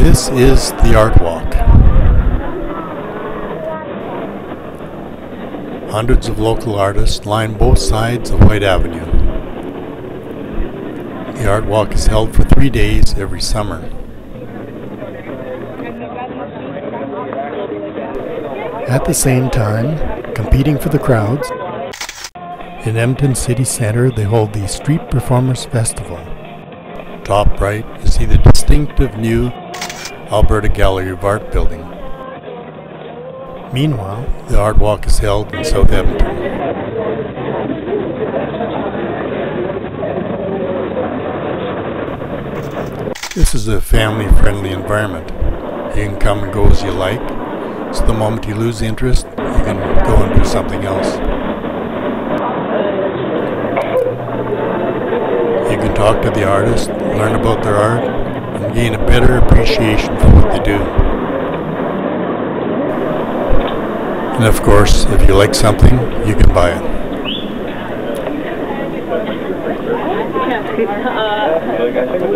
This is the Art Walk. Hundreds of local artists line both sides of Whyte Avenue. The Art Walk is held for 3 days every summer. At the same time, competing for the crowds, in Edmonton City Centre they hold the Street Performers Festival. Top right, you see the distinctive new Alberta Gallery of Art building. Meanwhile, the Art Walk is held in South Edmonton. This is a family-friendly environment. You can come and go as you like, so the moment you lose interest, you can go and do something else. You can talk to the artist, learn about their art, and gain a better appreciation for what they do. And of course, if you like something, you can buy it.